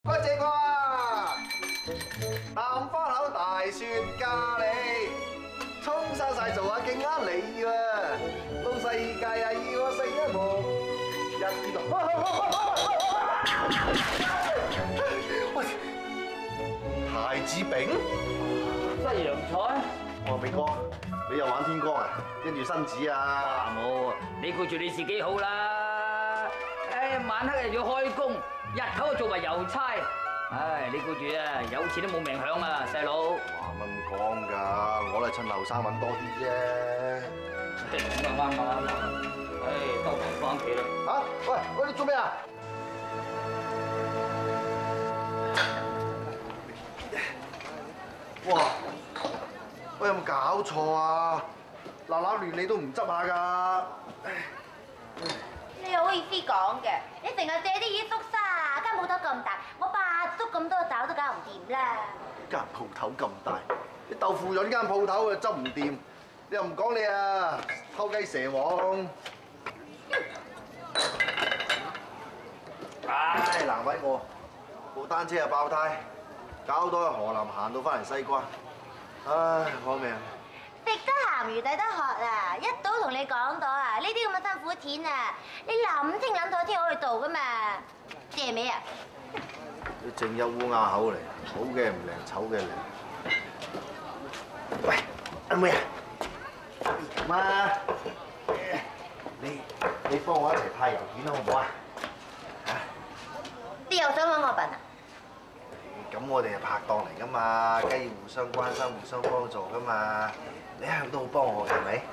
開正我啊！南方口大雪咖喱，沖生晒做下勁啱你喎！到世界啊要我食一幕，一啲都喂，太子餅， 西洋菜。 我話明哥，你又玩天光啊？跟住新子啊？ 冇，你顧住你自己好啦。誒，晚黑又要開工，日頭又做埋郵差。唉，你顧住啊，有錢都冇命享啊，細佬。 話乜咁講㗎？我都係趁後生揾多啲啫。 啱。唉，兜頭翻屋企啦。 嚇！喂，你做咩啊？哇！喂，有冇搞錯啊？嗱嗱亂你都唔執下㗎？ 你好意思講嘅？你成日借啲嘢縮沙，間鋪頭咁大，我8叔咁多爪都搞唔掂啦。 間鋪頭咁大，啲豆腐潤間鋪頭啊執唔掂，你又唔講你啊偷雞蛇王！唉，難為我，部單車又爆胎，搞到去河南行到翻嚟西關，唉，攞命！ 食得鹹魚抵得渴啊！一早同你講到啊，呢啲咁嘅辛苦錢啊，你諗清諗楚先可以做噶嘛。借咩啊？ 你正一烏鴉口嚟，好嘅唔靈，醜嘅靈。喂，阿妹啊，媽，你幫我一齊派郵件啦，好唔好啊？嚇！ 你又想揾我笨啊？ 咁我哋係拍檔嚟噶嘛，梗要互相關心、互相幫助噶嘛。你一向都好幫我嘅，係咪？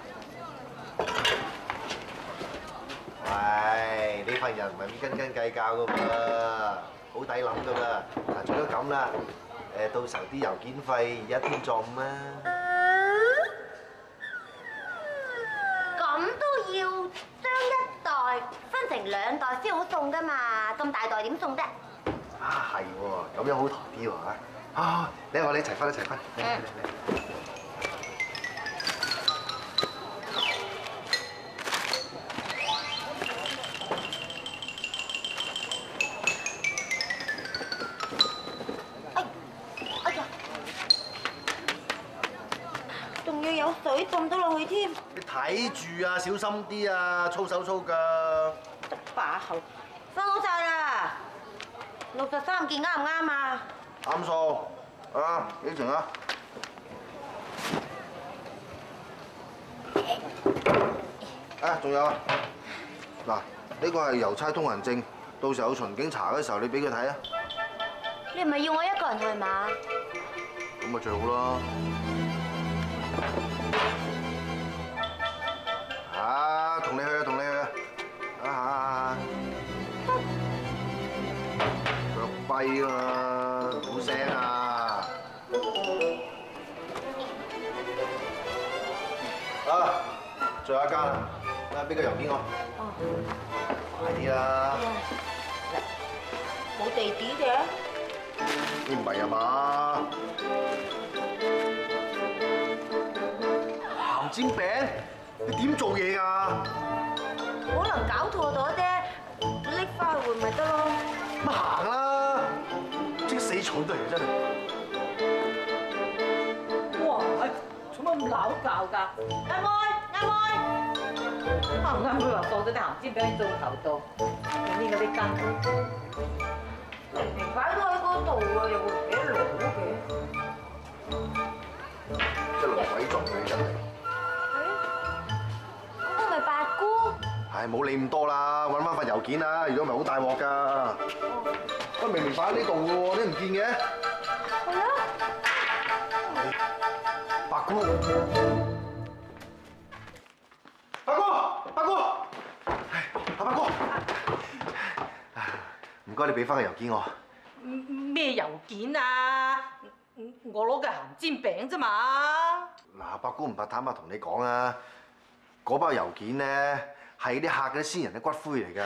喂，呢份人唔係咁斤斤計較噶噃，好抵諗噶噃。嗱，做咗咁啦，到時候啲郵件費1天作5啊。 咁都要將一袋分成2袋先好送噶嘛，咁大袋點送啫？ 啊，係喎，咁樣好抬啲喎嚇。啊，你我哋一齊分。嚟。 哎呀，仲要有水浸咗落去添。 你睇住啊，小心啲啊，粗手粗腳。 得把口，分好晒啦。63件啱唔啱啊？ 啱數啊，幾錢啊？啊，仲有啊！嗱，呢個係郵差通行證，到時候有巡警查嘅時候，你俾佢睇啊。 你唔係要我一個人去嘛？ 咁咪最好啦。啊，同你去啊！啊！腳跛啊嘛，好聲啊！啊，最後一間啦，俾個郵件我。 哦。 快啲啦！ 冇地址嘅。 你唔係啊嘛？鹹煎餅，你點做嘢㗎？ 可能搞錯咗啫，拎翻去換咪得咯。 咁行啦，即死蠢都嚟真係。 哇！做乜咁撈教㗎？阿妹，啱唔啱佢話放咗啲鹹煎餅喺灶頭度，入面嗰啲羹，明擺都喺嗰度喎，又會唔記得攞嘅？ 一路鬼撞你真係。 我咪八姑。 唉，冇理咁多啦，揾翻份郵件啦，如果唔係好大鑊㗎。喂，明明擺喺呢度嘅喎，你唔見嘅？ 係咯。 八姑，八姑，唔該，你俾翻個郵件我。 咩郵件啊？我攞嘅鹹煎餅啫嘛。 嗱，八姑唔怕坦白同你講啊，嗰包郵件咧係啲客嘅先人嘅骨灰嚟㗎。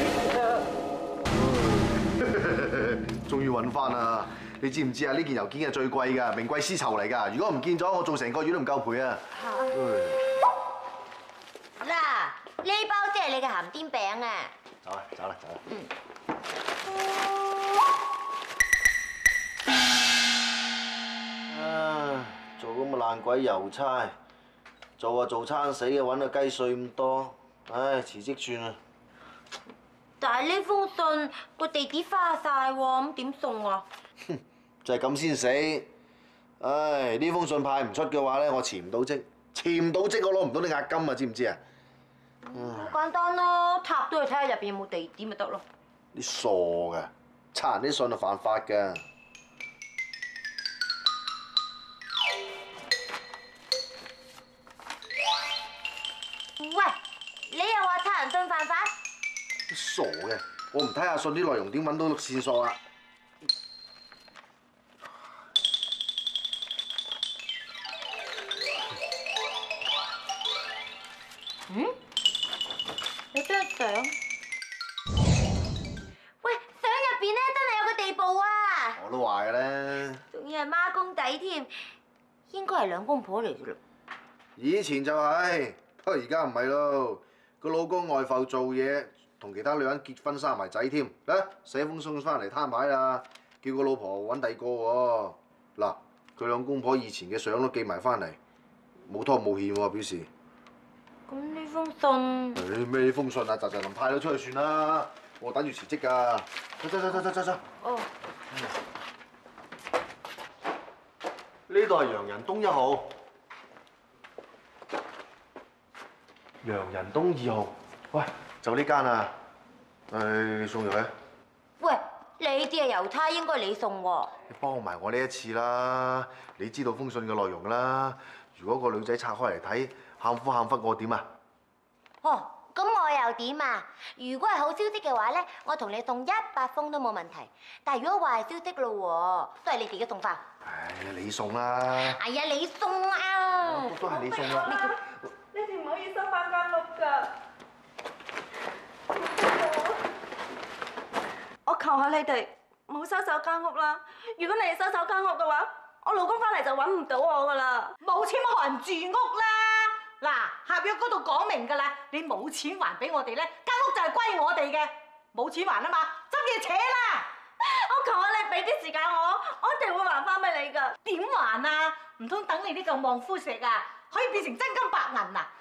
終於揾翻啦！你知唔知啊？呢件郵件係最貴㗎，名貴絲綢嚟㗎。如果唔見咗，我做成個月都唔夠賠啊！ 嗱，呢包先係你嘅鹹煎餅啊！ 走啦！ 扮鬼郵差，做做餐死嘅，揾個雞碎咁多，唉，辭職算啦。 但係呢封信個地址花晒喎，咁點送啊？ 就係咁先死。唉，呢封信派唔出嘅話咧，我辭唔到職，辭唔到職我攞唔到啲押金啊，知唔知啊？ 好簡單咯，塔都去睇下入邊有冇地點咪得咯。 你傻㗎，拆人啲信係犯法㗎。 喂，你又話拆人信犯法？ 你傻嘅，我唔睇下信啲內容點揾到線索啊？ 嗯？有張相？喂，相入邊咧真係有個地步啊！ 我都話嘅咧， 仲要係孖公仔添，應該係兩公婆嚟嘅嘞。 以前就係，不過而家唔係咯。個老公外埠做嘢，同其他女人結婚生埋仔添。啊，寫封信翻嚟攤牌啦，叫個老婆揾第二個喎。嗱，佢兩公婆以前嘅相都寄埋翻嚟，冇拖冇欠喎，表示。 咁呢封信？ 誒咩封信啊？就能派咗出去算啦，我等住辭職㗎。走。 哦。 呢度係洋人東1號，洋人東2號。喂，就呢間啊。你送入去。 喂，你啲係郵差，應該你送喎。 你幫埋我呢一次啦，你知道封信嘅內容啦。如果個女仔拆開嚟睇，喊苦喊忽，我點啊？ 哦，咁我又點啊？如果係好消息嘅話咧，我同你送100封都冇問題。但係如果壞消息咯喎，都係你自己送翻。 唉，你送啦。 係啊，你送啊！ 都係你送啦。 你哋唔可以收翻間屋㗎。我求下你哋唔好收手間屋啦！如果你哋收手間屋嘅話，我老公翻嚟就揾唔到我㗎啦。 冇錢冇人住屋啦！嗱，合約嗰度講明㗎啦，你冇錢還俾我哋咧，間屋就係歸我哋嘅，冇錢還啊嘛，執嘢扯啦！ 我求下你俾啲時間我一定會還翻俾你㗎。 點還啊？唔通等你呢嚿望夫石啊，可以變成真金白銀啊？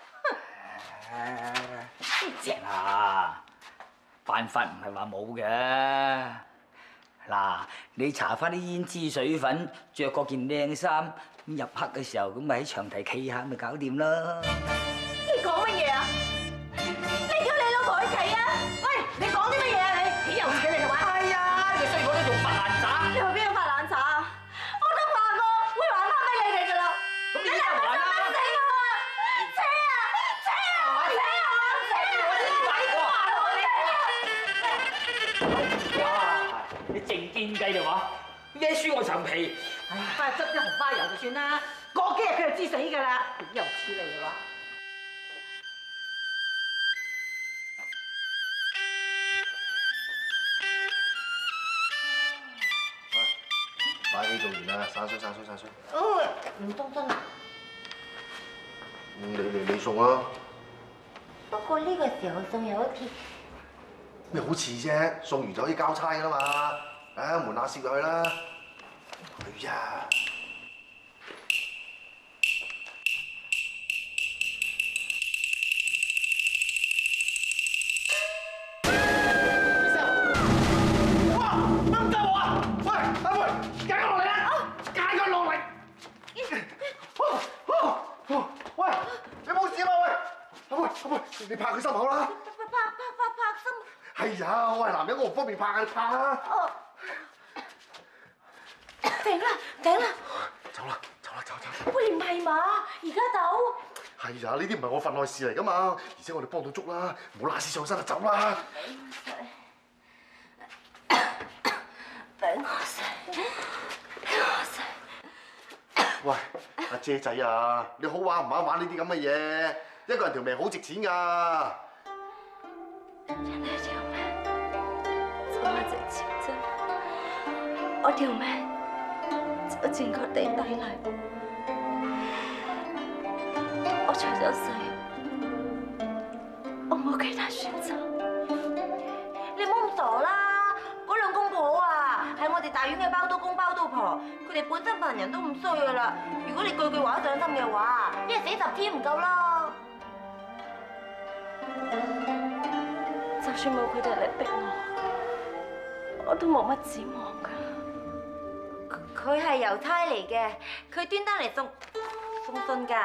靜啊！辦法唔係話冇嘅。嗱，你搽翻啲胭脂水粉，着嗰件靚衫，咁入黑嘅時候，咁咪喺長堤企下，咪搞掂啦。 你講乜嘢啊？你叫你老婆去企啊？ 喂，你講啲乜嘢啊你？幾有錢嚟嘅話？ 係啊，你衰佬都仲發爛渣。 你去邊度發爛渣啊？我都話過會還翻俾你哋㗎啦。 咁你而家還啦！你靜堅雞就話孭輸我層皮， 唉，翻去執一紅花油就算啦，過幾日佢就知死㗎啦，幾有錢嚟嘅話？ 把戲做完啦，散水。 哦，唔送信啊？ 你送啦。 不過呢個時候送有一次。 咩好似啫？送完就可以交差㗎啦嘛！唉，門下攝入去啦。哎呀！哇！乜唔得我啊？喂，阿妹，解佢落嚟啦！解佢落嚟！喂，你冇事嘛？喂，阿妹，你拍佢心口啦！ 拍心。 係呀，我係男人，我唔方便拍啊，你拍啊！ 哦。頂啦！ 走啦！ 喂，唔係嘛？而家走？ 係呀，呢啲唔係我份內事嚟噶嘛，而且我哋幫到足啦，唔好揦屎上身就走啦！ 俾我死！ 喂，阿姐仔啊，你好玩唔玩呢啲咁嘅嘢？一個人條命好值錢㗎！ 人哋條命做乜值錢啫？我條命就佔個地底泥。我除咗死，我冇其他選擇。 你唔好咁傻啦！嗰兩公婆啊，係我哋哋大院嘅包租公包租婆，佢哋本身份人都咁衰噶啦。如果你句句話都上心嘅話，一日死10天唔夠咯。 就算冇佢哋嚟逼我都冇乜指望㗎。 佢係郵差嚟嘅，佢專登嚟送信㗎。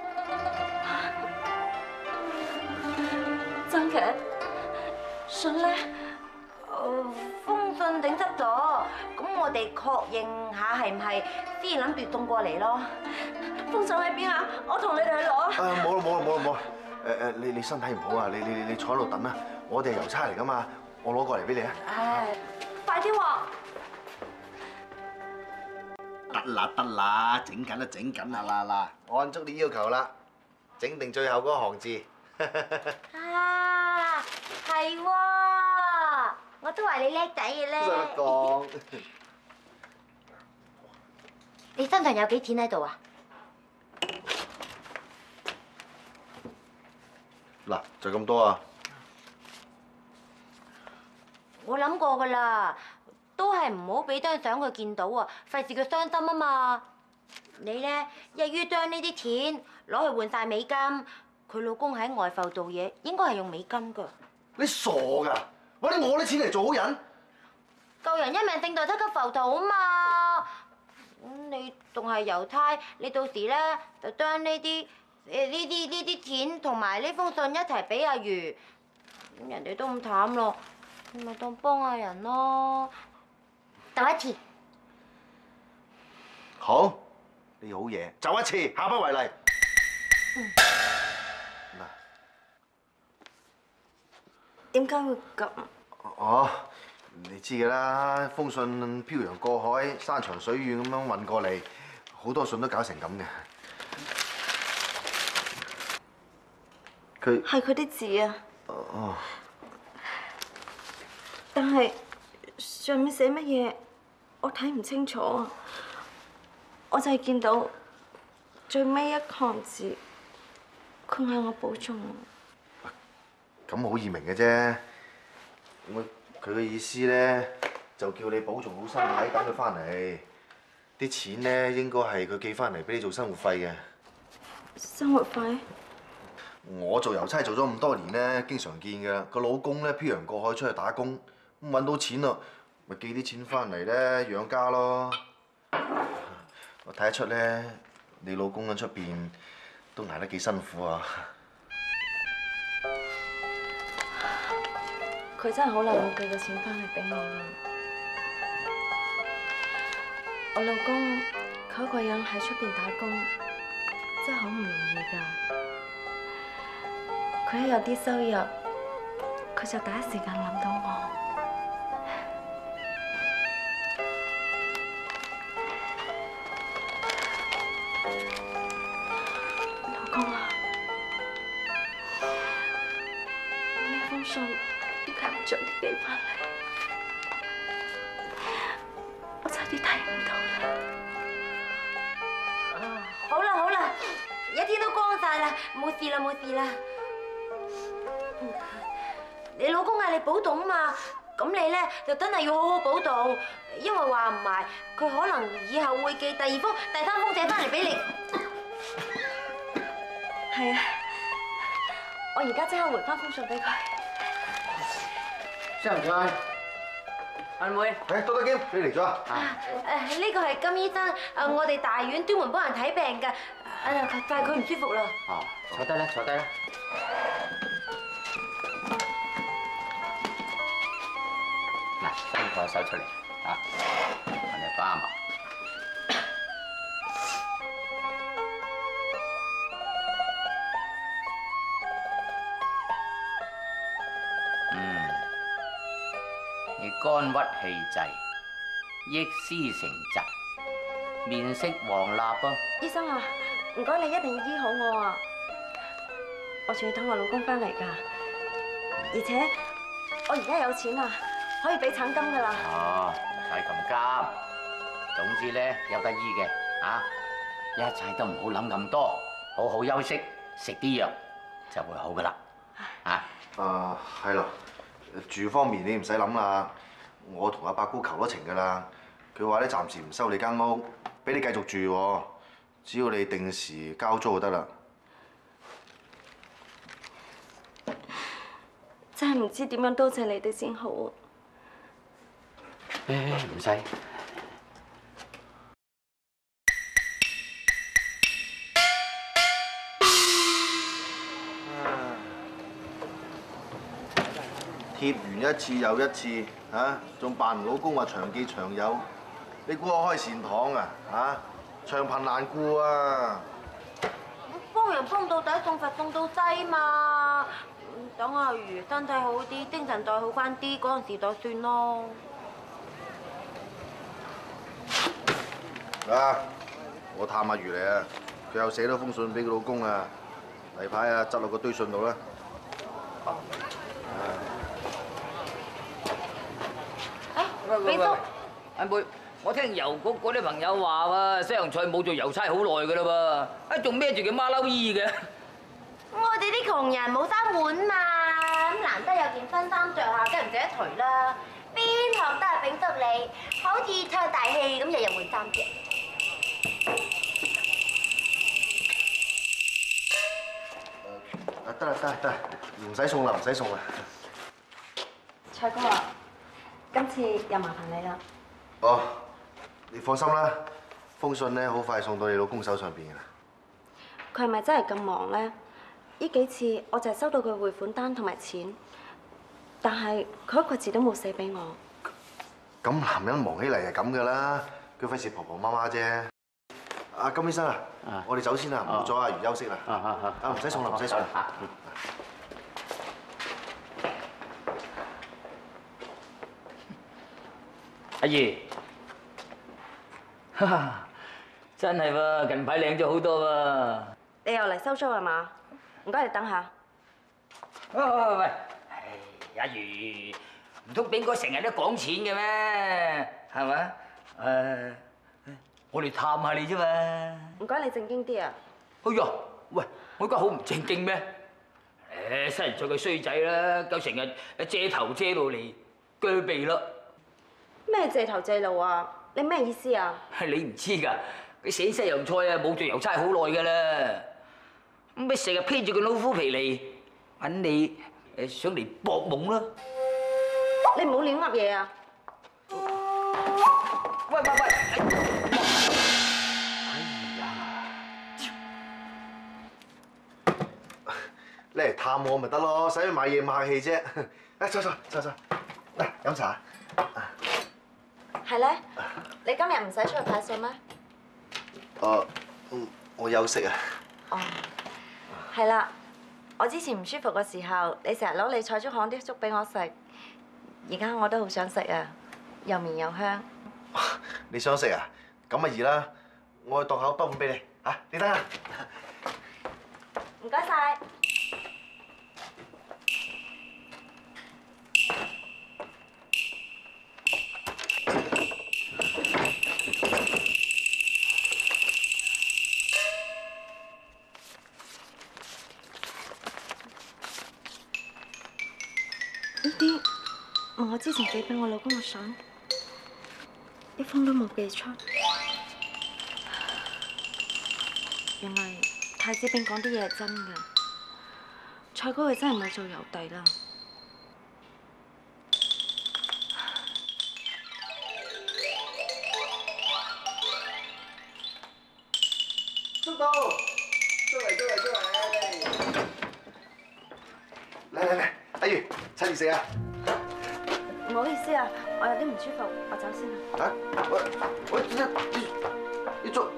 真嘅？信咧？ 封信整濕咗，咁我哋確認下係唔係先諗住送過嚟咯。 封信喺邊啊？我同你哋去攞。 冇啦。你身體唔好啊，你坐喺度等啦。我哋係郵差嚟噶嘛，我攞過嚟俾你啊。 快啲喎！ 得啦，整緊啦嗱，按足你要求啦，整定最後嗰行字。 啊，係喎，我都話你叻仔嘅咧。 使乜講？ 你身上有幾錢喺度啊？ 嗱，就咁多啊！ 我諗過噶啦，都係唔好俾張相佢見到啊，費事佢傷心啊嘛。你咧一於將呢啲錢攞去換晒美金，佢老公喺外埠做嘢，應該係用美金噶。 你傻㗎？揾我啲錢嚟做好人？ 救人一命勝在七級浮屠啊嘛！咁你仲係郵差，你到時咧就將呢啲錢同埋呢封信一齊俾阿如，咁人哋都咁慘咯，你咪當幫下人咯。鬥一次， 好，你好嘢，就一次，下不為例。嗱， 點解會咁？ 哦，你知㗎啦，封信漂洋過海、山長水遠咁樣運過嚟，好多信都搞成咁嘅。佢係佢啲字啊！ 哦， 但係上面寫乜嘢，我睇唔清楚啊！我就係見到最尾一行字，佢嗌我保重。 咁好易明嘅啫。佢嘅意思咧，就叫你保重好身體，等佢翻嚟。啲錢咧應該係佢寄翻嚟俾你做生活費嘅。 生活費？ 我做郵差做咗咁多年咧，經常見㗎。個老公咧漂洋過海出去打工，咁揾到錢咯，咪寄啲錢翻嚟咧養家咯。我睇得出咧，你老公喺出邊都捱得幾辛苦啊！ 佢真係好耐冇寄過錢翻嚟俾我啦。我老公佢一個人喺出邊打工，真係好唔容易㗎。佢一有啲收入，佢就第一時間諗到我。老公啊，呢封信點解唔早啲寄翻嚟？我差啲睇唔到啦。 好啦，一天都光晒啦，冇事啦。你老公嗌你保重啊嘛，咁你咧就真係要好好保重，因為話唔埋佢可能以後會寄第2封、第3封寫翻嚟俾你。 係啊，我而家即刻回翻封信俾佢。 張唔該，阿妹。 多多兼，你嚟咗啊？ 呢個係金醫生，我哋大院專門幫人睇病㗎。但係佢唔舒服啦。 哦，坐低啦。嗱，伸個手出嚟，啊，同你幫下忙。你肝鬱氣滯，益絲成疾，面色黃蠟噃。 醫生啊，唔該你一定要醫好我啊！我仲要等我老公翻嚟㗎，而且我而家有錢啊，可以俾診金㗎啦。 哦，唔使咁急。總之咧，有得醫嘅，啊，一切都唔好諗咁多，好好休息，食啲藥就會好㗎啦。啊， 係咯，住方面你唔使諗啦，我同阿伯姑求咗情㗎啦， 佢話咧暫時唔收你間屋，俾你繼續住喎，只要你定時交租就得啦。 真係唔知點樣多謝你哋先好啊！ 唔使。 貼完一次又一次，嚇，仲扮唔老公話長記長有，你估我開善堂啊？嚇，長貧難顧啊！ 幫人幫到底，送佛送到西嘛。等阿如身體好啲，精神再好翻啲，嗰陣時再算咯。 啊！我探阿如嚟啊，佢又寫咗封信俾佢老公啊，例牌啊，執落個堆信度啦。 俾叔， 阿妹，我聽郵局嗰啲朋友話喎，西洋菜冇做郵差好耐噶啦噃，仲孭住件馬騮衣嘅。 我哋啲窮人冇衫碗嘛，咁難得有件新衫着下，梗係唔捨得除啦。邊行得係炳叔你，好似唱大戲咁，日日換衫嘅。 得啦得啦得啦，唔使送啦唔使送啦。 蔡哥啊，今次又麻煩你啦。 哦，你放心啦，封信咧好快送到你老公手上邊嘅啦。 佢係咪真係咁忙咧？呢幾次我就係收到佢匯款單同埋錢，但係佢一個字都冇寫俾我。 咁男人忙起嚟係咁噶啦，佢費事婆婆媽媽啫。阿金醫生啊，我哋走先啦，唔好阻阿如休息啦。啊，唔使送啦，唔使送啦。 阿如，真係喎，近排靚咗好多喎。 你又嚟收租係嘛？唔該，你等下。 喂，阿如，唔通炳哥成日都講錢嘅咩？係咪？我哋探下你啫嘛。 唔該，你正經啲啊！ 哎呀，喂，我而家好唔正經咩？西人做個衰仔啦，夠成日借頭借路嚟鋸鼻咯。 咩借頭借路啊？你咩意思啊？ 你唔知㗎，佢寫西洋菜啊，冇做郵差好耐㗎啦。咁咪成日披住個老虎皮嚟揾你上嚟搏懵啦。 你唔好亂噏嘢啊！ 喂！ 你嚟探我咪得咯，使乜買嘢買氣啫？坐，嚟飲茶。 係咧，你今日唔使出去派數咩？ 我休息啊。 哦，係啦，我之前唔舒服嘅時候，你成日攞你菜粥行啲粥俾我食，而家我都好想食啊，又綿又香。 你想食啊？咁咪易啦，我去檔口包碗俾你嚇，你等下。 唔該晒。呢啲我之前寄俾我老公嘅相，一封都冇寄出。原來太子炳講啲嘢係真嘅，蔡哥佢真係冇做郵遞啦。 叔到，出嚟！嚟，阿如趁熱食啊！ 唔好意思啊，我有啲唔舒服，我走先啦。 嚇！你做？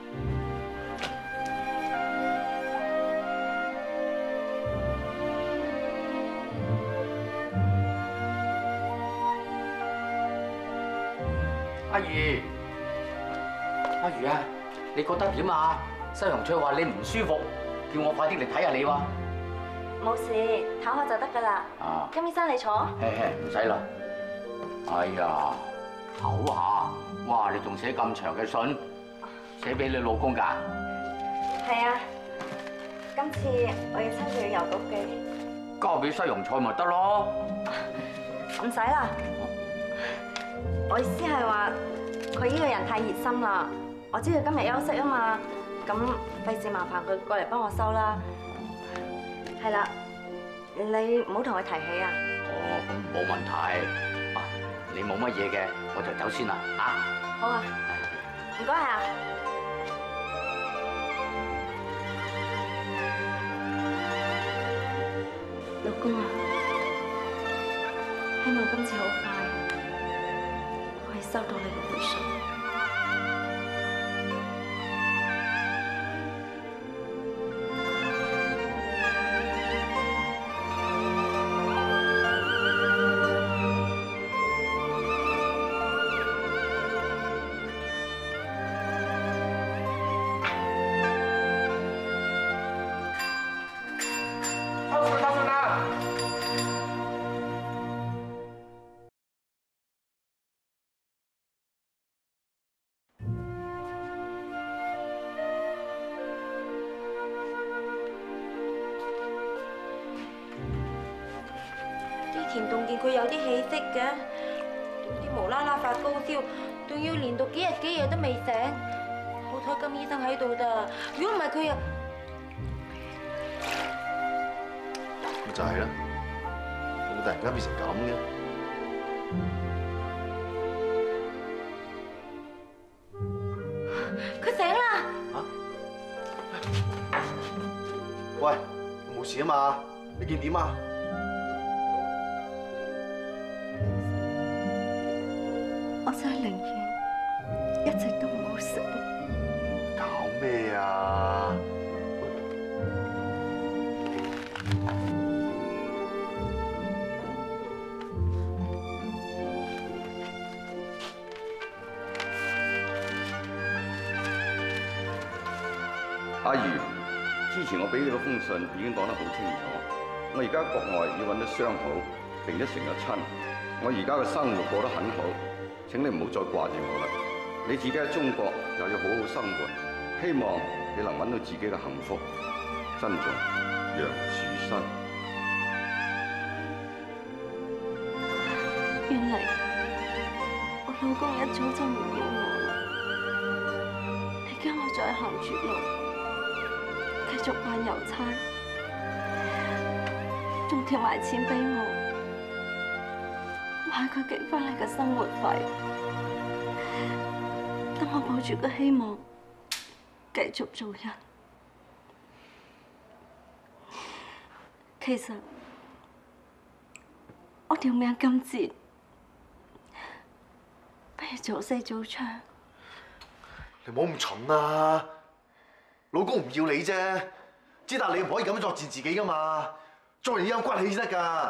阿如啊，你覺得點啊？西洋菜話你唔舒服，叫我快啲嚟睇下你喎。 冇事，唞下就得㗎啦。 啊， 金醫生你坐。 唔使啦。哎呀，唞下。哇，你仲寫咁長嘅信，寫俾你老公㗎？ 係啊，今次我要親自去郵局寄。 交俾西洋菜咪得咯。 唔使啦，我意思係話佢呢個人太熱心啦，我知佢今日休息啊嘛，咁費事麻煩佢過嚟幫我收啦。係啦，你唔好同佢提起啊。 哦，咁冇問題。啊，你冇乜嘢嘅，我就走先啦，啊！ 好啊，唔該啊。老公啊，希望今次好快可以收到你嘅回信。 田洞見佢有啲起色嘅，點知無啦啦發高燒，仲要連續幾日幾夜都未醒。好彩金醫生喺度咋，如果唔係佢啊， 咪就係啦，會突然間變成咁嘅。 佢醒啦！ 喂，冇事啊嘛？你見點啊？ 我真係寧願一直都唔好死。 搞咩啊？ 阿如，之前我俾你嗰封信已經講得好清楚。我而家國外要揾得相好，並且成日親。我而家嘅生活過得很好，請你唔好再掛住我啦。你自己喺中國又要好好生活，希望你能揾到自己嘅幸福。珍重，楊曙新。 原嚟我老公一早就唔要我啦，你驚我再行絕路，繼續扮郵差，仲貼埋錢俾我，話佢寄翻嚟嘅生活費，等我抱住個希望繼續做人。其實我條命咁賤，不如早死早長。 你唔好咁蠢啊！老公唔要你啫，之但你唔可以咁樣作賤自己噶嘛，做人要有骨氣先得㗎。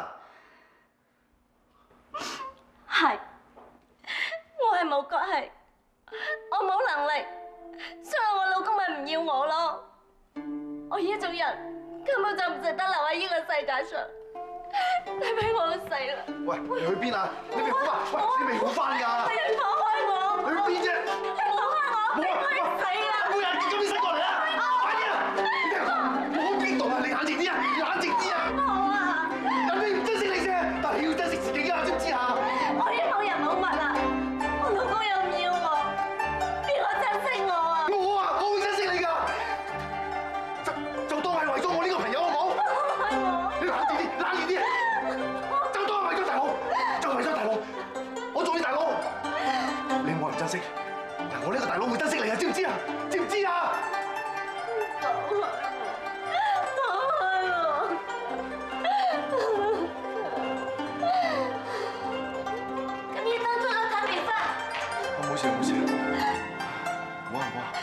係，我係冇骨氣，我冇能力，所以我老公咪唔要我咯。我呢種人根本就唔值得留喺呢個世界上，你俾我死啦！ 喂，你去邊啊？你未好啊？喂，你未好翻㗎？ 你放開我！ 你去邊啫？ 你放開我！你快死啦！ 冇人叫你死過嚟啊！快啲啊！唔好激動啊！你冷靜啲啊！冷靜啲啊！ 好啊！ 人哋唔珍惜你啫，但係要珍惜自己㗎，知唔知啊？ 我已經冇人冇物啦，我老公又唔要我，邊個珍惜我啊？ 我會珍惜你㗎，就當係為咗我呢個朋友好唔好？你冷靜啲，冷靜啲，就當係為咗大佬，就為咗大佬，我做你大佬，你冇人珍惜，但我呢個大佬會珍惜你啊，知唔知啊？知唔知啊？ 咁醫生出咗診斷翻， 冇事冇事，好啊好啊。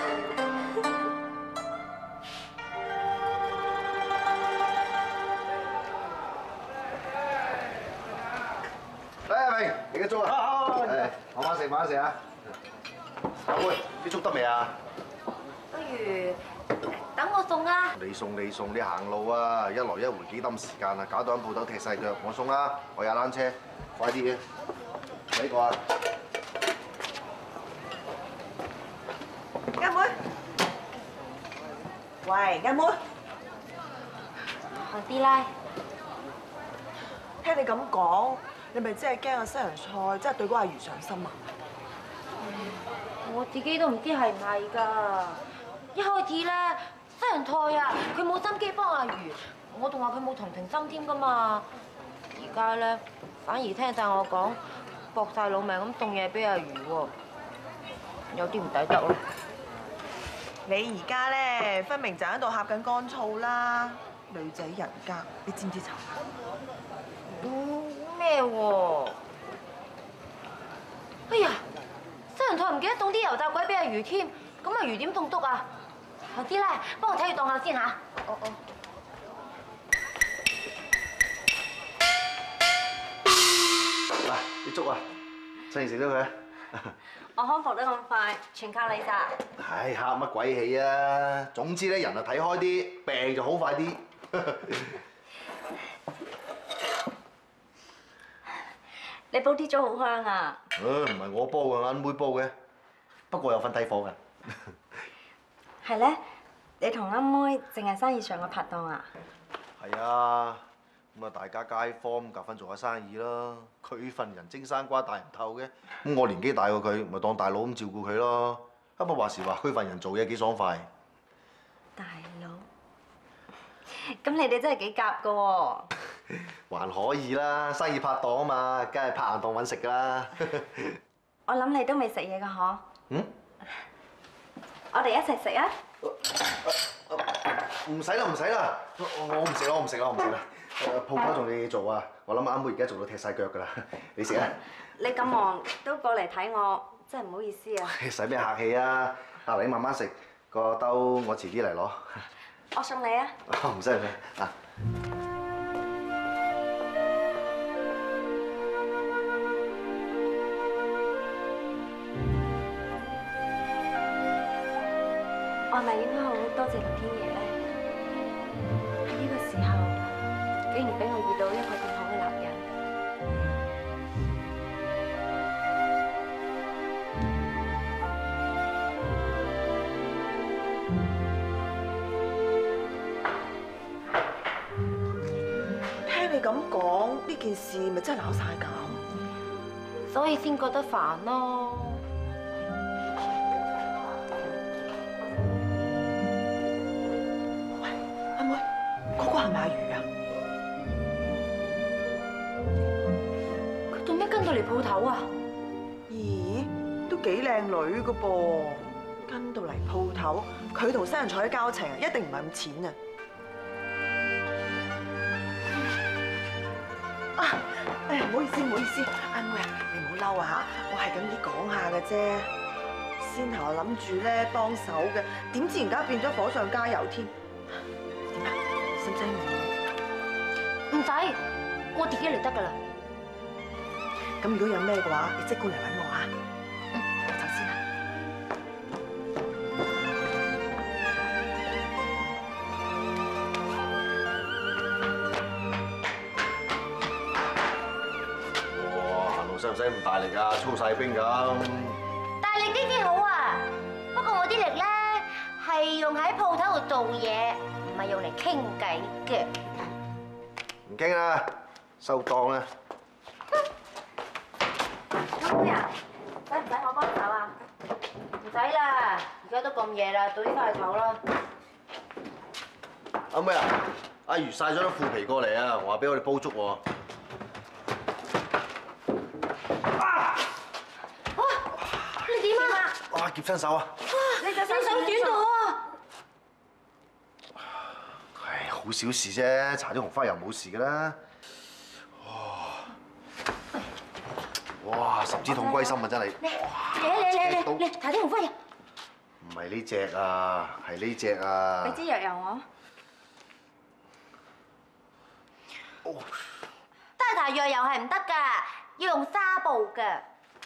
嚟阿明，你嘅粥啊！誒，慢慢食，慢慢食啊！阿妹，啲粥得未啊？ 不如等我送啊！ 你送，你行路啊！一來一回幾抌時間啊，搞到間鋪頭踢晒腳。我送啦，我踩單車，快啲嘅。呢個啊！ 阿妹，喂，阿妹， 何師奶， 聽你咁講，你咪真係驚阿西洋菜真係對嗰阿魚上心啊？ 我自己都唔知係唔係㗎。一開始咧，西人台啊，佢冇心機幫阿如，我仲話佢冇同情心添㗎嘛。而家咧，反而聽晒我講，搏晒老命咁送嘢俾阿如喎，有啲唔抵得咯。 你而家咧分明就喺度呷緊乾醋啦，女仔人家，你知唔知醜？ 咩喎？哎呀，西人台唔記得送啲油炸鬼俾阿如添，咁阿如點送篤啊？我知啦，幫我睇住檔口先嚇。哦。 嗱，啲粥啊，趁熱食咗佢。 我康復得咁快，全靠你咋？ 唉，嚇乜鬼氣啊！總之咧，人啊睇開啲，病就好快啲。 你煲啲粥好香啊！ 唔係我煲嘅，啱妹煲嘅。不過有份睇火㗎。 係咧，你同啱妹淨係生意上嘅拍檔啊？ 係啊，咁啊大家街坊夾份做下生意啦。佢份人蒸生瓜大人頭嘅，咁我年紀大過佢，咪當大佬咁照顧佢咯。不過話時話，佢份人做嘢幾爽快。 大佬，咁你哋真係幾夾㗎喎？ 還可以啦，生意拍檔啊嘛，梗係拍硬檔揾食㗎啦。 我諗你都未食嘢㗎嗬？ 嗯？ 我哋一齊食啊！ 唔使啦，唔使啦，我唔食啦，我唔食啦，我唔食啦。鋪頭仲有嘢做啊，我諗啱妹而家做到踢晒腳㗎啦。你食啊？ 你咁忙都過嚟睇我，真係唔好意思啊！ 使咩客氣啊？嗱，你慢慢食，個兜我遲啲嚟攞。 我送你啊！ 唔使唔使啊！ 我係咪應該好多謝林天爺咧？喺呢個時候，竟然俾我遇到一個咁好嘅男人。 聽你咁講，呢件事咪真係鬧晒咁， 所以先覺得煩咯。 阿妹，嗰個係咪阿如啊？ 佢做咩跟到嚟鋪頭啊？ 咦，都幾靚女噶噃，跟到嚟鋪頭，佢同西人彩嘅交情一定唔係咁淺啊！啊，誒唔好意思，唔好意思，阿妹啊，你唔好嬲啊嚇，我係咁意講下嘅啫。先頭我諗住咧幫手嘅，點知而家變咗火上加油添。點啊？使唔使我？ 唔使，我自己嚟得㗎啦。 咁如果有咩嘅話，你即管嚟揾我啊！我走先啦。 哇，行路使唔使咁大力㗎？操晒兵咁。 大力啲先好啊！不過我啲力咧係用喺鋪頭度做嘢，唔係用嚟傾偈嘅。 唔傾啦，收檔啦。 阿妹啊，使唔使我幫手啊？ 唔使啦，而家都咁夜啦，早啲翻去唞啦。 阿妹啊，阿如晒咗啲腐皮過嚟啊，話俾我哋煲粥喎。 你點啊？ 哇！夾親手啊！ 你隻手短到啊！ 唉，好小事啫，搽啲紅花油冇事㗎啦。哇！十指痛歸心啊，真係。 嚟，搽啲紅花油。 唔係呢隻啊，係呢隻啊。 俾支藥油我。 齋搽藥油係唔得㗎，要用紗布㗎。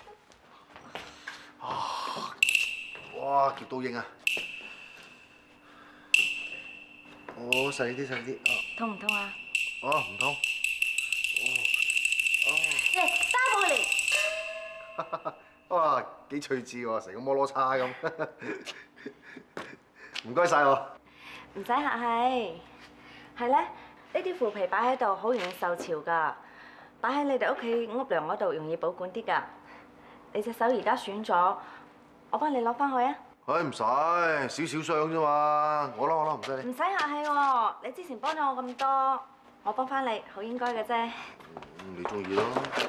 哇！夾到應啊！細啲，細啲。 痛唔痛啊？ 哦，唔痛。 嚟，紗布嚟。 哇！幾趣致喎，成個摩羅叉咁。唔該晒喎。 唔使客氣。係咧，呢啲腐皮擺喺度好容易受潮㗎，擺喺你哋屋企屋梁嗰度容易保管啲㗎。 你隻手而家損咗，我幫你攞翻去啊！ 唉，唔使，少少傷啫嘛，我攞，唔使你。 唔使客氣喎，你之前幫咗我咁多，我幫翻你，好應該嘅啫。 你中意咯。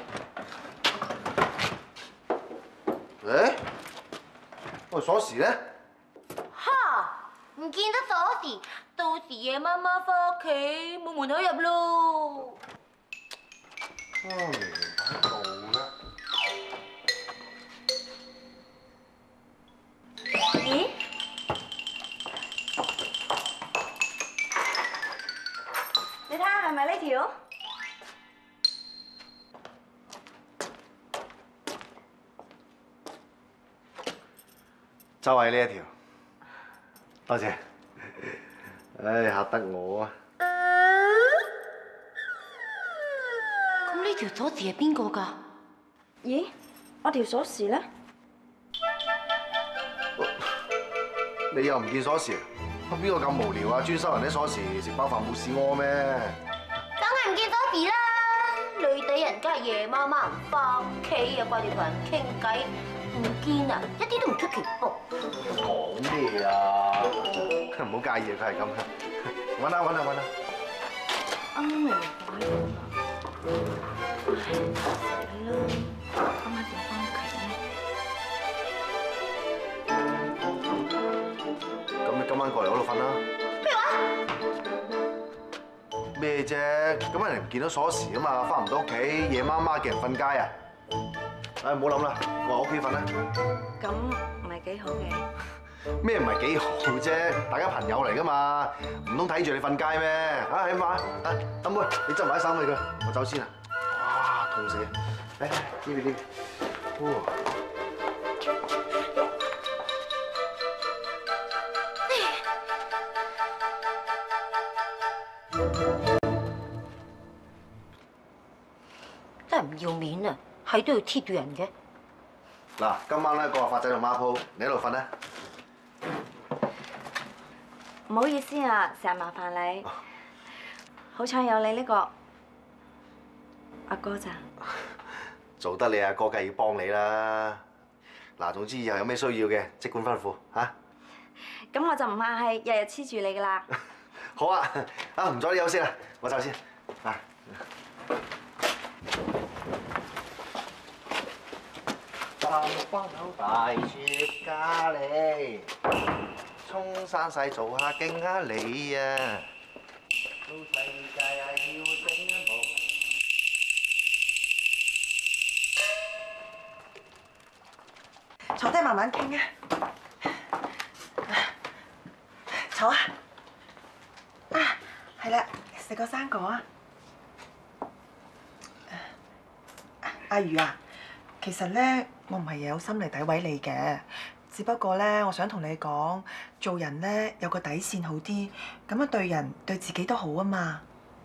誒，喂，鎖匙咧？ 哈！唔見得鎖匙，到時夜媽媽翻屋企冇門口入咯。 明擺度啦。 咦？你睇下係咪呢條？ 就係呢一條，多謝。唉，嚇得我啊！ 咁呢條鎖匙係邊個㗎？ 咦？我條鎖匙咧？ 你又唔見鎖匙？邊個咁無聊啊？專收人啲鎖匙，食飽飯冇屎屙咩？ 梗係唔見鎖匙啦！女仔人家夜媽媽唔翻屋企，又掛住同人傾偈，唔見啊，一啲都唔出奇噃。 講咩啊？唔好介意啊，佢係咁。揾下。 啱明擺到啦。死啦！今晚點翻屋企咧？ 咁你今晚過嚟我度瞓啦。 咩話？ 咩啫？今晚人唔見到鎖匙啊嘛，翻唔到屋企，夜媽媽叫人瞓街啊！唉，唔好諗啦，我喺屋企瞓啦。 咁唔係幾好嘅。 咩唔係幾好啫？大家朋友嚟噶嘛，唔通睇住你瞓街咩？啊，起碼阿妹，你執埋啲衫去佢，我走先啦。哇，痛死！嚟，呢邊。 真係唔要面啊！係都要貼住人嘅。 嗱，今晚咧個發仔同孖鋪，你喺度瞓啦。 唔好意思啊，成日麻煩你。好彩有你呢個阿哥咋。 做得你阿哥，梗係要幫你啦。嗱，總之以後有咩需要嘅，即管吩咐嚇。 咁我就唔客氣，日日黐住你噶啦。 好啊，唔阻你休息啦，我走先。啊。三幫口大雪咖喱，衝山勢做下勁啊你啊！到世界啊要整一幕。 坐低慢慢傾啊！坐啊！係啦，食個生果啊！阿如啊，其實咧，我唔係有心嚟詆毀你嘅，只不過咧，我想同你講，做人咧有個底線好啲，咁樣對人對自己都好啊嘛。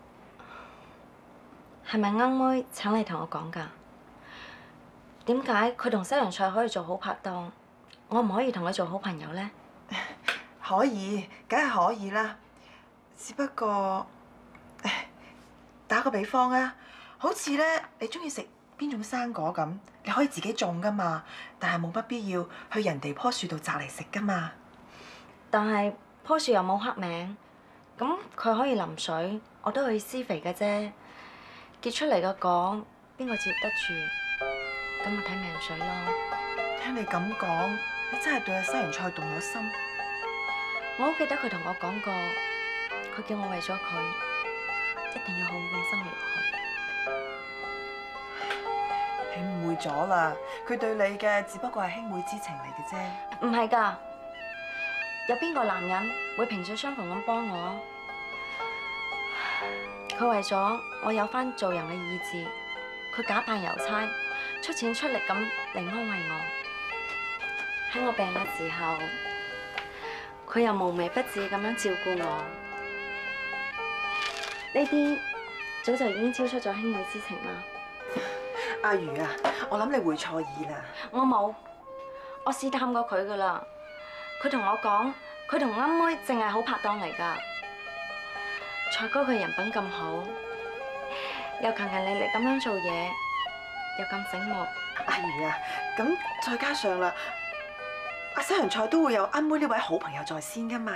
係咪啱妹請你同我講㗎？點解佢同西洋菜可以做好拍檔，我唔可以同佢做好朋友咧？ 可以，梗係可以啦。只不過，打個比方啊，好似咧你中意食邊種生果咁，你可以自己種噶嘛，但係冇乜必要去人哋棵樹度摘嚟食噶嘛。 但係棵樹又冇刻名，咁佢可以淋水，我都可以施肥嘅啫。結出嚟嘅果，邊個接得住？咁我睇命水咯。 聽你咁講，你真係對阿西洋菜動咗心。 我好記得佢同我講過，佢叫我為咗佢，一定要好好咁生活落去。 你誤會咗啦，佢對你嘅只不過係兄妹之情嚟嘅啫。 唔係㗎，有邊個男人會萍水相逢咁幫我？佢為咗我有返做人嘅意志，佢假扮郵差，出錢出力咁嚟安慰我。喺我病嘅時候，佢又無微不至咁樣照顧我。呢啲早就已經超出咗兄妹之情啦。 阿如啊，我諗你會錯意啦。 我冇，我試探過佢㗎啦。佢同我講，佢同啱妹淨係好拍檔嚟㗎。蔡哥佢人品咁好，又勤勤力力咁樣做嘢， 又咁醒目。 阿如啊，咁再加上啦，阿西洋菜都會有阿妹呢位好朋友在先噶嘛。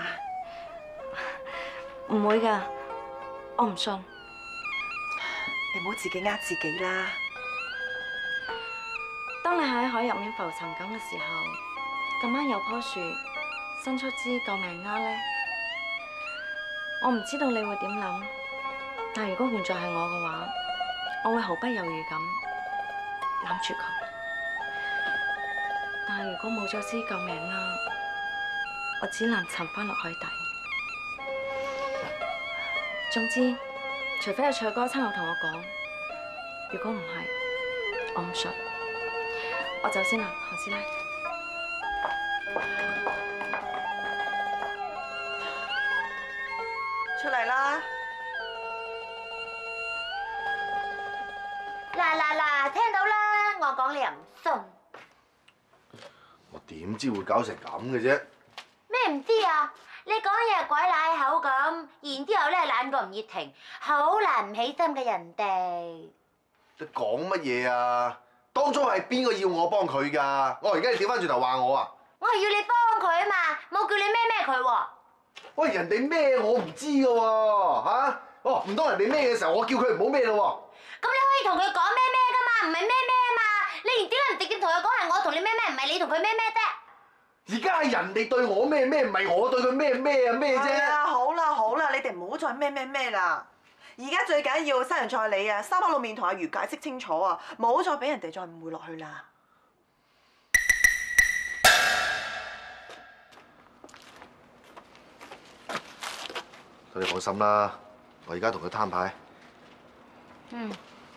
唔會㗎，我唔信。 你唔好自己呃自己啦。 當你喺海入面浮沉緊嘅時候，咁啱有棵樹伸出支救命鈎咧，我唔知道你會點諗，但如果換作係我嘅話，我會毫不猶豫咁攬住佢。但係如果冇咗支救命鈎，我只能沉翻落海底。總之，除非係蔡哥親口同我講，如果唔係，我唔信。我走先啦，何師奶。 出嚟啦！ 嗱，聽到啦，我講你又唔信， 我點知會搞成咁嘅啫？ 咩唔知啊？你講嘢鬼奶口咁，然之後咧懶過吳葉婷，好難唔起心嘅人哋。 你講乜嘢啊？當初係邊個要我幫佢㗎？我而家你調翻轉頭話我啊？ 我係要你幫佢啊嘛，冇叫你咩佢喎。 喂，人哋咩我唔知㗎喎嚇？哦，唔當人哋咩嘅時候，我叫佢唔好咩咯喎。 咁你可以同佢講咩㗎嘛，唔係咩啊嘛？你點解唔直接同佢講係我同你咩，唔係你同佢咩啫？ 而家係人哋對我咩，唔係我對佢咩啊咩啫？ 係啊，好啦，你哋唔好再咩啦。而家最緊要西洋菜你啊，三口六面同阿如解釋清楚啊，唔好再俾人哋再誤會落去啦。 你放心啦，我而家同佢攤牌。 嗯。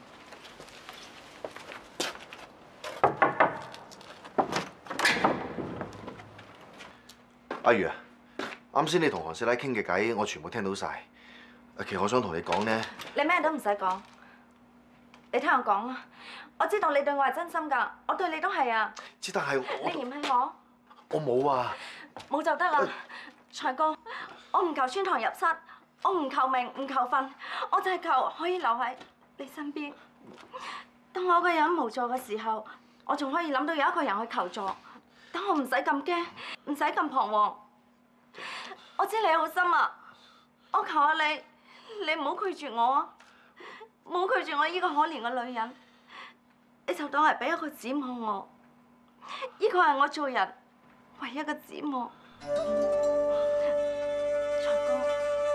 阿如啊，啱先你同韓師奶傾嘅偈，我全部聽到晒。其實我想同你講咧， 你咩都唔使講，你聽我講啦。我知道你對我係真心㗎，我對你都係啊。 只但係你嫌棄我？ 我冇啊。 冇就得啦，財哥，我唔求穿堂入室，我唔求名唔求份，我就係求可以留喺你身邊。當我一個人無助嘅時候，我仲可以諗到有一個人去求助，等我唔使咁驚，唔使咁彷徨。我知你好心啊，我求下你，你唔好拒絕我啊！唔好拒絕我呢個可憐嘅女人，你就當係俾一個指望我，呢個係我做人唯一嘅指望。財哥，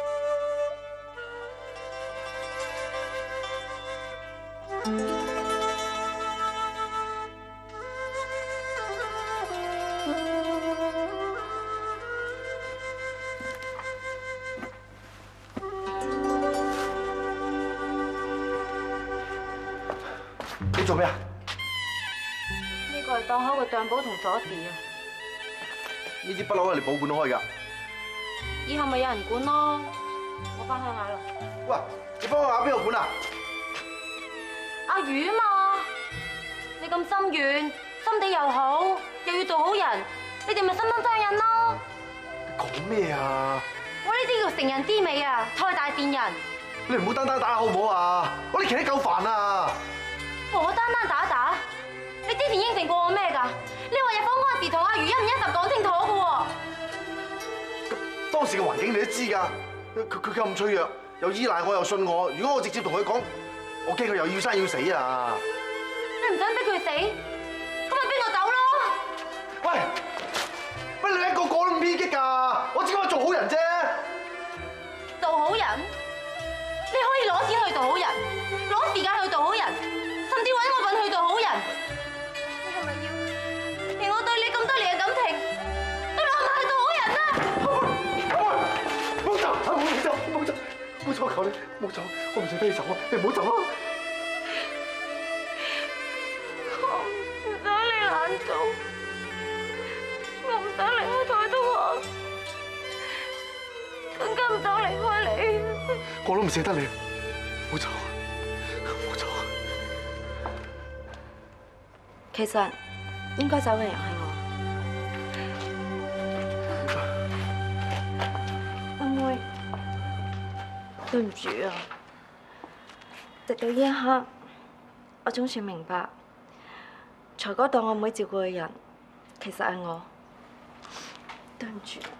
你做咩啊？ 呢個係檔口嘅帳簿同鎖匙啊！ 呢啲不嬲係你保管開㗎。 以後咪有人管咯。我翻鄉下啦。 喂，你翻鄉下邊度管啊？ 阿魚啊嘛，你咁心軟，心地又好，又要做好人，你哋咪心心相印咯。 你講咩啊？ 我呢啲叫成人之美啊，菜大善人。 你唔好單單打好唔好啊？我哋其實夠煩啊！ 我單單打？你之前應承過我咩㗎？你話入房嗰陣時同阿魚一五一十講清楚㗎喎。 當時嘅環境你都知㗎，佢咁脆弱，又依賴我又信我。如果我直接同佢講，我驚佢又要生要死啊！ 你唔想逼佢死，咁咪逼我走咯！ 喂，乜你一個個都咁偏激㗎？我只不過做好人啫。 做好人？你可以攞錢去做好人，攞時間去做好人，甚至揾我份去做好人。你係咪要連我對你咁多年嘅感情都攞埋去做好人啊？ 唔好走！冇走！求你唔好走！我唔想俾你走啊！你唔好走啊！ 我唔想你難做，我唔想離開台東學，更加唔想離開你。 我都唔捨得你，唔好走！ 其實應該走嘅人係我。阿妹，對唔住啊！直到呢一刻，我總算明白財哥當我妹照顧嘅人，其實係我，對唔住。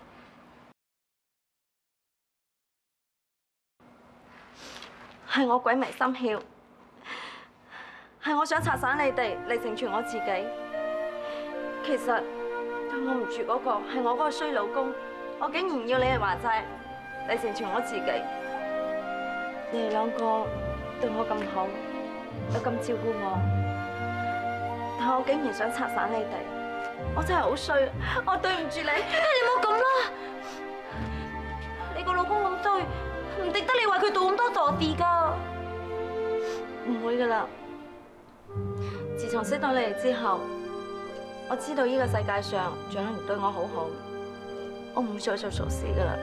係我鬼迷心竅，係我想拆散你哋嚟成全我自己。其實對我唔住嗰個係我嗰個衰老公，我竟然要你哋還債嚟成全我自己。你哋兩個對我咁好，又咁照顧我，但我竟然想拆散你哋，我真係好衰，我對唔住你。 你唔好咁啦，你個老公咁衰，唔值得你為佢做咁多傻事㗎。 唔會噶啦！自從識到你哋之後，我知道呢個世界上仲有人對我好好，我唔會再做傻事噶啦。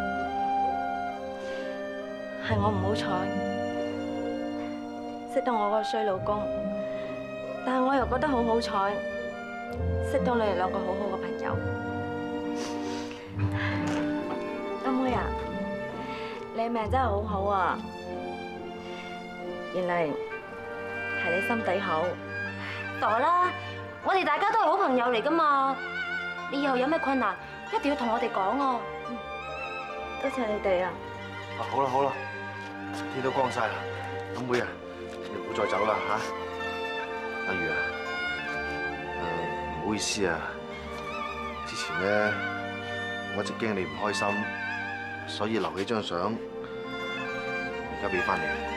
係我唔好彩，識到我嗰個衰老公，但係我又覺得好好彩，識到你哋兩個好好嘅朋友。阿妹啊，你命真係好好啊！原來係你心底好。 傻啦，我哋大家都係好朋友嚟㗎嘛。你以後有咩困難，一定要同我哋講啊。 多謝你哋啊！ 好啦好啦，天都光晒啦，阿妹啊，你唔好再走啦嚇。阿如啊，唔好意思啊，之前咧我一直驚你唔開心，所以留起張相，而家俾翻你。